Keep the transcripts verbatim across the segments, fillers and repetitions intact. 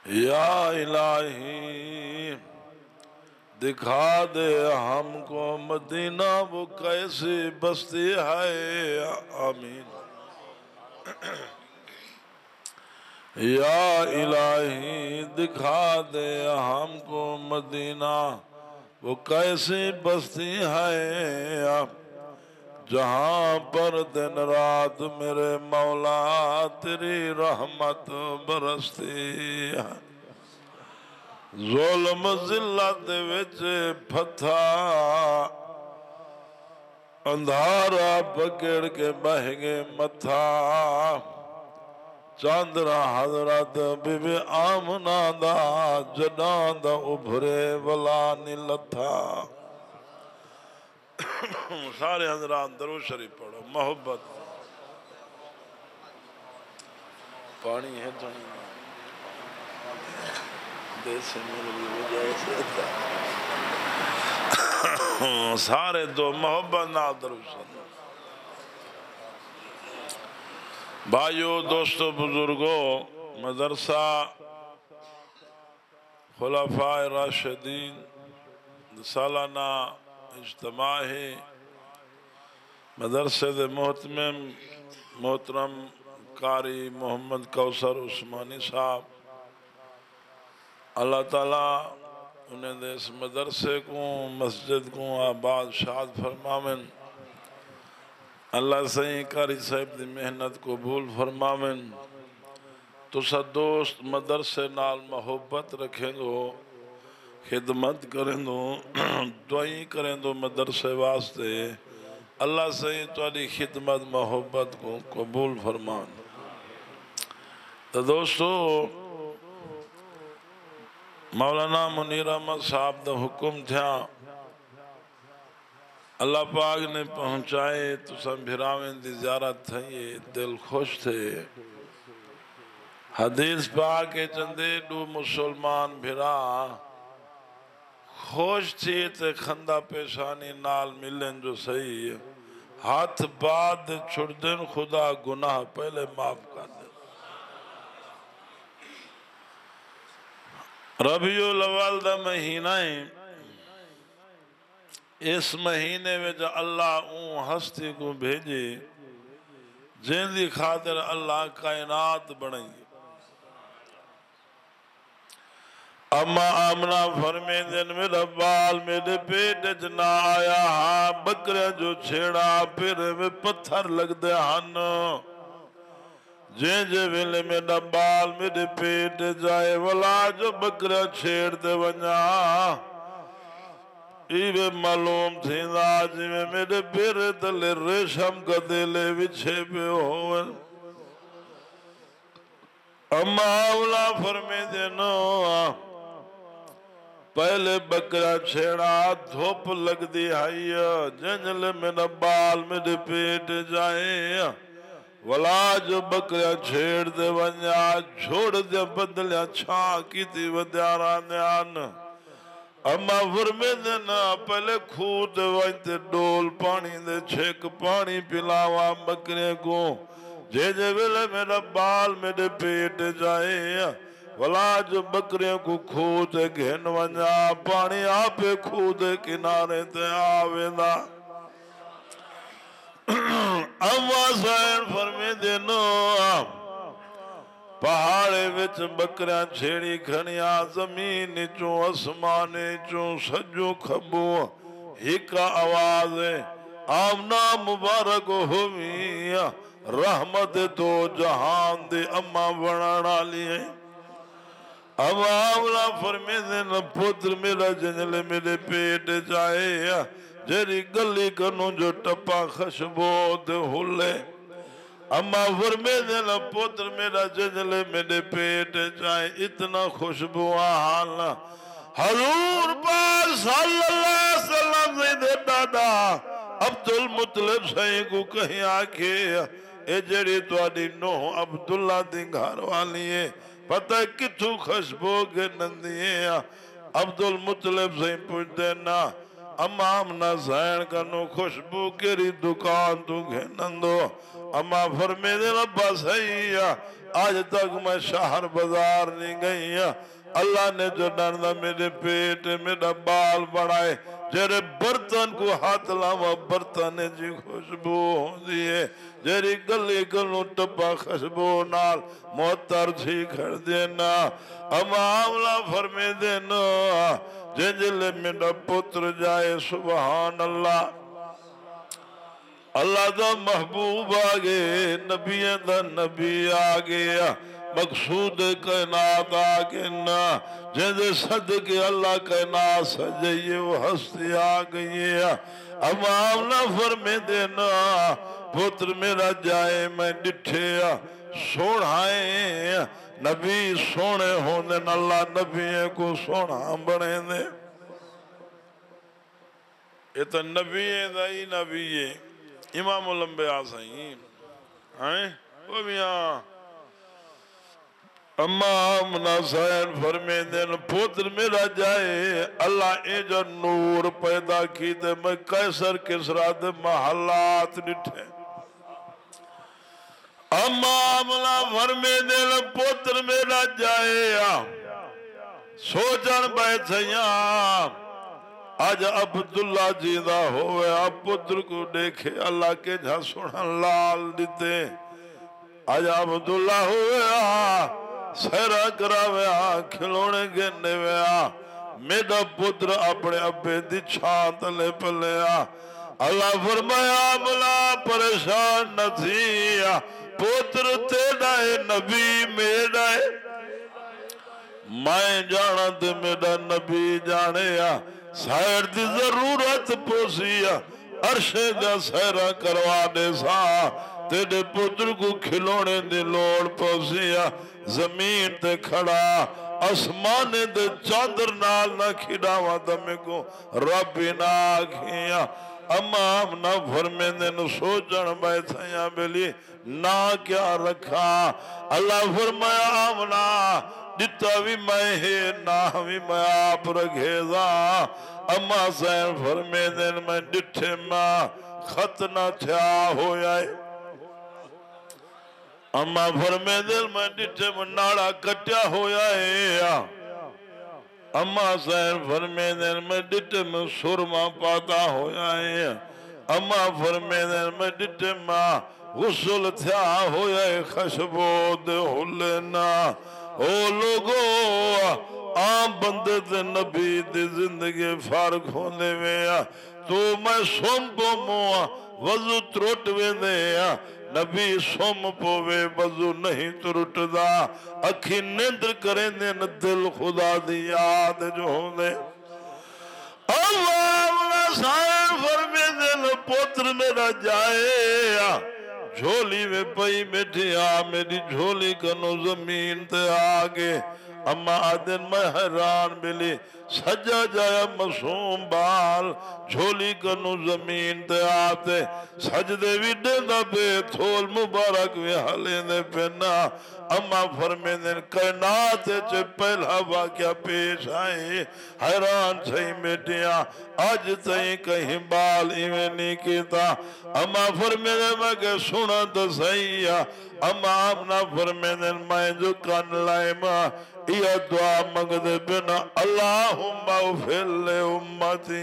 یا الہی دکھا دے ہم کو مدینہ وہ کیسی بستی ہے، آمین۔ یا الہی دکھا دے ہم کو مدینہ وہ کیسی بستی ہے، جہاں پر دن رات میرے مولا تیری رحمت برستی ہے۔ ظلم ذلت وچ پھتھا اندھارا پکڑ کے بہ گئے متھا، چاندرا حضرت بی بی آمنہ دا جڈاں دا ابھرے ولا نی لتھا۔ سارے حضرات درود شریف پڑھو، محبت پانی ہے تو دیسے میری وجہ سے سارے دو محبت نہ درود شریف۔ بھائیو دوستو بزرگو، مدرسہ خلفاء راشدین سالانہ اجتماع ہے۔ مدرسے دے محتمم محترم قاری محمد کوثر عثمانی صاحب، اللہ تعالیٰ انہیں دے اس مدرسے کو مسجد کو آباد شاد فرمامن، اللہ صحیح قاری صاحب دی محنت قبول فرمامن۔ تو سا دوست مدرسے نال محبت رکھیں دو، خدمت کریں دو، دعائیں کریں دو مدرسے واسطے، اللہ صحیح تواڈی خدمت محبت کو قبول فرمان۔ تو دوستو مولانا منیر احمد صاحب دا حکم تھا، اللہ پاک نے پہنچائے تو سن بھراویں دی زیارت تھے، دل خوش تھے۔ حدیث پاک کے چندے دو مسلمان بھرا خوش تھی تے خندہ پیشانی نال ملن جو صحیح، ہاتھ بعد چھڑ دن خدا گناہ پہلے معاف کر دے۔ ربیع الاول دا مہینہ ہے، اس مہینے میں جو اللہ اون ہستی کو بھیجے جن دی خاطر اللہ کائنات بنائی۔ اما آمنہ فرمے دن میرا بال میرے پیٹ جنا آیا ہاں، بکرے جو چھیڑا پھر میں پتھر لگ دے ہن، جن جے ویلے میرا بال میرے پیٹ جائے ولا جو بکرے چھیڑ دے ونجا، ایوے معلوم تھی دا جی میں میرے پیر تلے ریشم کا دلے وچھے پہ ہوئے۔ اما اولا فرمے دینو پہلے بکرا چھیڑا دھوپ لگ دی ہائی، جنجل میرا بال میرے پیٹ جائے ولا جو بکرا چھیڑ دے ونجا، چھوڑ دے بدلیا چھاں کی تھی ودیارا نیان۔ اما فرمے دینا پہلے کھود وانتے ڈول پانی دے چھک پانی پلاوا بکرے کو، جے جے ویلے میرا بال میرے پیٹ جائے ولا جو بکرے کو کھود گھن ونجا، پانی آپے کھود کنارے تے آوے دا۔ اما سائن فرمے دینا پہاڑے وچ بکریاں چھیڑی کھنیا، زمین چوں اسمان چوں سجو کھبو ہکا آواز آمنا مبارک ہوئی، رحمت تو جہان دے اما بڑھانا لیے۔ اما آمنا فرمے دینا پتر میرا جنجل میرے پیٹ جائے، جری گلی کنو جو ٹپا خشبو دے ہلے۔ اما فرمے دینا پتر میرا جنجل میرے پیٹ جائے، اتنا خوشبو آہان حضور پاک صلی اللہ علیہ وسلم سے دے دادا عبدالمطلب صحیح کو کہیں آکھے، اے جڑی توڑی نوح عبداللہ دی گھر والی ہے، پتہ کتھو خوشبو کے نندیے۔ عبدالمطلب صحیح پوچھ دینا امام نہ زین کنو خوشبو کری دکان تو گھنندو، اما فرمے دے ربا صحیح آج تک میں شہر بازار نہیں گئی اللہ نے جو ڈرنا میرے پیٹ میرا بال بڑھائے جیرے برتن کو ہاتھ لاما برتن جی خوشبو ہوں دیئے جیری گلی گلوں ٹپا خوشبو نال موتر جھی کھڑ دینا اما عاملہ فرمے دینا جنجلے میرا پتر جائے سبحان اللہ اللہ دا محبوب آگے نبی دا نبی آگے مقصود کائنات آگے نا جیسے صدقے اللہ کائنات سجائیے وہ ہستی آگئی اب آمنا فرمے دینا پتر میرا جائے میں ڈٹھے سوڑھائیں نبی سونے ہونے اللہ نبی کو سوڑھا بڑھیں دے یہ تو نبی دائی نبی امام الانبیاء سائیں آئیں وہ بھی آن اما آمنا سائن فرمے دین پوتر میرا جائے اللہ اے جو نور پیدا کی دے میں قیصر کسرا دے محلات نٹھے اما آمنا فرمے دین پوتر میرا جائے سوچن بیت سیاں آج عبداللہ جیدہ ہوئے آپ پتر کو دیکھے اللہ کے جہاں سنن لال دیتے آج عبداللہ ہوئے سہرہ کراوے کھلونے گھنے ویا میرا پتر اپنے ابے دی چھانت لے پلے اللہ فرمایا ملا پریشان نہ تھی پتر تیرا ہے نبی میرا ہے میں جانا دے میرا نبی جانے سائر دی ضرورت پوسیا عرشے کا سہرہ کروا دے سا تیرے پتر کو کھلونے دی لوڑ پوسیا زمین تے کھڑا اسمانے دے چادر نال نہ کھڑاوا دمے کو ربی نہ کھیا اما ہم نہ فرمے دے نو سوچن بیٹھا یا بلی نہ کیا رکھا اللہ فرمایا آمنا جتا بھی میں ہے نہ بھی میں آپ رکھے دا اما سین فرمے دن میں ڈٹھے ماں خط نہ تھیا ہو جائے اما فرمے دل میں ڈٹھے میں ناڑا کٹیا ہو جائے اما سین فرمے دل میں ڈٹھے میں سرما پاتا ہو جائے اما فرمے دل میں ڈٹھے ماں غسل تھیا ہو جائے خشبو دے ہلینا او لوگو آم بندے دے نبی دے زندگی فارغ ہونے ویا تو میں سوم پو موا وضو تروٹ وے دے نبی سوم پوے وضو نہیں تروٹ دا اکھی نیندر کریں دے دل خدا دی یاد جو ہونے اللہ اللہ سائن فرمے دل پوتر میرا جائے جھولی میں پئی بیٹھی آ میری جھولی کنو زمین تے آگے اما آدن میں حیران ملی سجا جایا مسوم بال جھولی کنو زمین تے آتے سجدے بھی دینا پہ تھول مبارک بھی حلے دے پینا اما فرمے دن کائنات چے پہلا واقعہ پیش آئے حیران چھئی بیٹیاں آج تئیں کہیں بال ایویں نہیں کیتا اما فرمے دن میں کہ سنا تو صحیح اما آمنا فرمے دن میں جو کان لائے ماں یہ دعا مانگ دے بنا اللہم اغفر لے امتی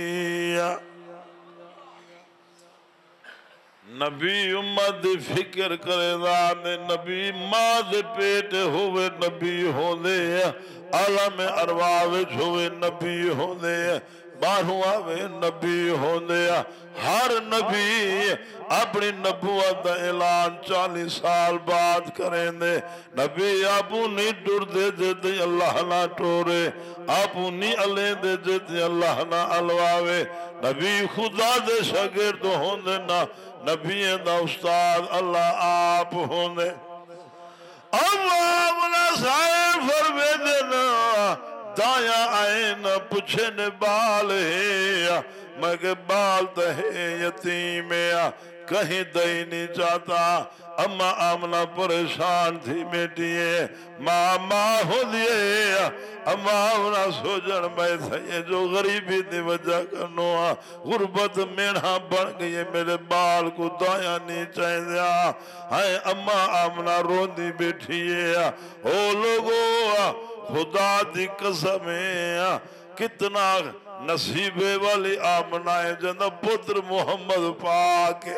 نبی امت فکر کرے دانے نبی ماں دے پیٹے ہوئے نبی ہو دے عالم ارواوچ ہوئے نبی ہو دے باہوں آوے نبی ہو دے ہر نبی اپنی نبوت دا اعلان چالیس سال بعد کریں دے نبی آپو نہیں ڈر دے جتے اللہ نہ ٹورے آپو نہیں علے دے جتے اللہ نہ علواوے نبی خدا دے شاگرد ہوندے نا نبی دا استاد اللہ آپ ہوندے اللہ منا سائن فرمے دینا دایا آئے نہ پچھے نے بال ہے مگر بال تہے یتیم ہے کہیں دئی نہیں چاہتا اما آمنہ پریشان تھی بیٹی ہے ماں ماں ہو دیئے اما آمنا سوجن میں تھے جو غریبی دی وجہ کرنو غربت میڑا بڑھ گئی میرے بال کو دایا نہیں چاہے دیا ہائے اما آمنا رون دی بیٹھی ہے او لوگو خدا دی قسمیں کتنا نصیبے والی آمنا ہے جنہ پتر محمد پاک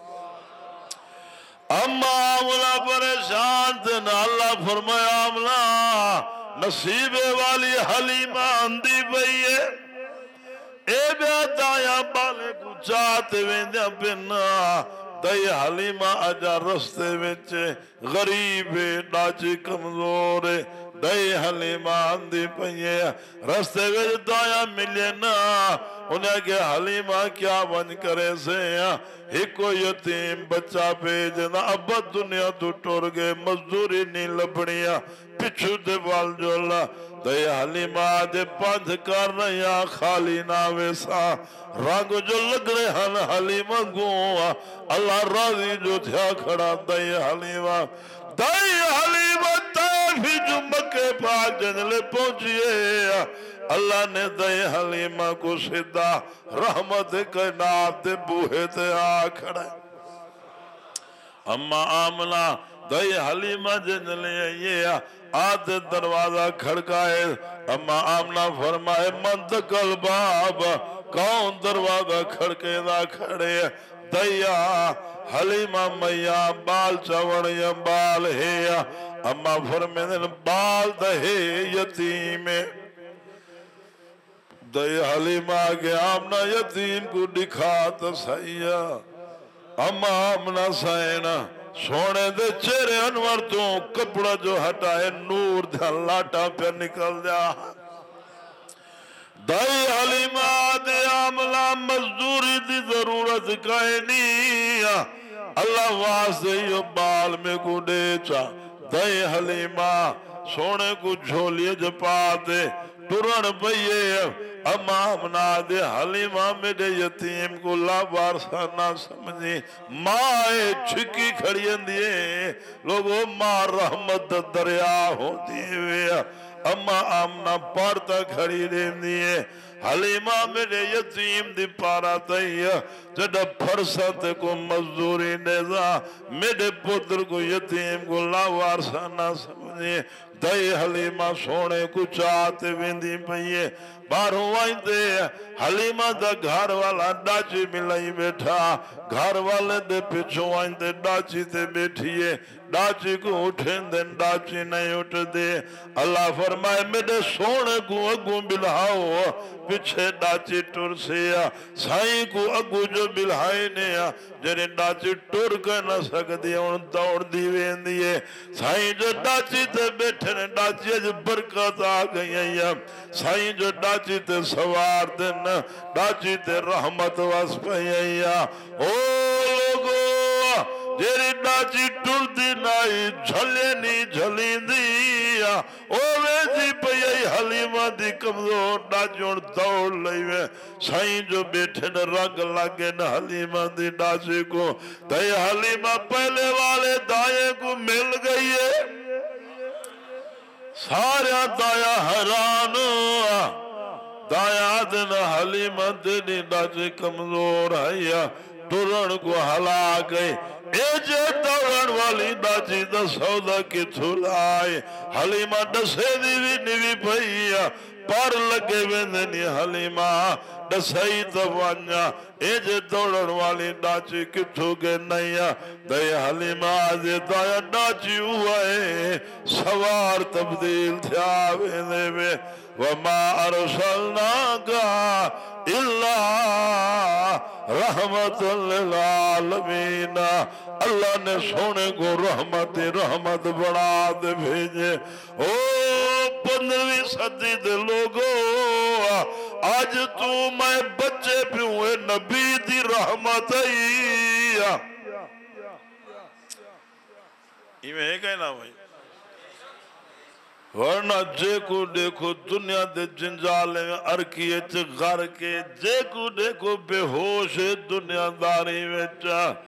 اما آمنا پریشان تھے نا اللہ فرمایا آمنا نصیبے والی حلیمہ اندھی بھئی ہے اے بیا دایا بالے کو چاہتے ویندیا بنا دائی حلیمہ اجا رستے وچے غریب ڈاچی کمزور دائی حلیمہ اندھی پہیے رستے وچ دایا ملے نا انہیں کہ حلیمہ کیا بن کرے سے ایکو یتیم بچہ پیجنا ابا دنیا تو ٹور گئے مزدوری نہیں لبڑیا پچھو دے وال جولا دے حلیمہ دے پانچ کر رہا خالی ناویسا رنگ جو لگ رہے ہن حلیمہ گوا اللہ راضی جو تھیا کھڑا دے حلیمہ دے حلیمہ تیفی جو مکہ پاک جنلے پہنچیے اللہ نے دے حلیمہ کو صدا رحمت کائنات بوہے تے آکھڑا اما آمنا دے حلیمہ جن لے یہ آدھے دروازہ کھڑکائے اما آمنا فرمائے منتقل باب کون دروازہ کھڑکے دا کھڑے دیا حلیمہ میاں بال چوڑ یا بال ہے اما فرمائے بال دہے یتیم دے حلیمہ کے آمنا یتیم کو دکھاتا سائیا اما آمنا سائنا سونے دے چہرے انور تو کپڑا جو ہٹائے نور دھا لاٹا پہ نکل جا دائی حلیمہ دے آملا مزدوری دی ضرورت کائے نہیں اللہ واسطے یہ بال میں کو ڈیچا دائی حلیمہ سونے کو جھولیے جپا دے ٹرن پئیے اما آمنا دے حلیمہ میرے یتیم کو لابار سانا سمجھی ماں چھکی کھڑین دیئے لوگوں ماں رحمت دریا ہوتی ہوئے اما آمنا پارتا کھڑی دیم دیئے حلیمہ میرے یتیم دی پارا تئیے جڑا پھرسات کو مزدوری نیزا میرے پتر کو یتیم کو لاوار سانا سمجھے دائی حلیمہ سونے کو چاہتے ویندی پئیے باروں آئیں دے حلیمہ دا گھر والا ڈاچی ملائی بیٹھا گھر والے دے پچھو آئیں دے ڈاچی تے بیٹھیے ڈاچی کو اٹھیں دے ڈاچی نہیں اٹھ دے اللہ فرمائے میرے سونے کو اگو بلہاؤ پچھے ڈاچی ٹور سیا سائیں کو اگو جو بلہائی نیا جنہیں ڈاچی ٹور کر نہ سکتی ان دوڑ دیوین دیئے سائیں جو ڈاچی تے بیٹھے نے ڈاچی اج برکت آ گئی ہے سائیں جو ڈاچی تے سوار دن ڈاچی تے رحمت واس پہی او لوگو جیری ڈاچی ٹر دی نائی جھلے نی جھلی دیا او ویسی پہی حلیمہ دی کمزور ڈاچیون دوڑ لئیوے سائیں جو بیٹھے نے رنگ لگے نا حلیمہ دی ڈاچی کو دائی حلیمہ پہلے والے دائیں کو مل گئی ہے سارا دایا حیران دایا دن حلیمہ دنی ڈاچی کمزور ہے ٹرن کو ہلا گئے اے جے دوڑن والی ڈاچی دا سودا کی تھولائے حلیمہ ڈسے دیوی نیوی بھئیا پر لگے ویندنی حلیمہ ڈسائی دوانیا اے جے دوڑن والی ڈاچی کتھو گے نیا دائی حلیمہ آجے دایا ڈاچی ہوئے سوار تبدیل تھیا ویندے میں وَمَا أَرْسَلْنَاكَ إِلَّا رحمت للعالمین اللہ نے سونے کو رحمت رحمت بڑھا دے بھیجے او پندرویں صدی دے لوگو آج تو میں بچے پیوئے نبی دی رحمت آئی یہ میں ہے کہنا بھائی ورنہ جے کو دیکھو دنیا دے جنجالے میں ارکیے چھ غر کے جے کو دیکھو بے ہوش دنیا داری میں چاہ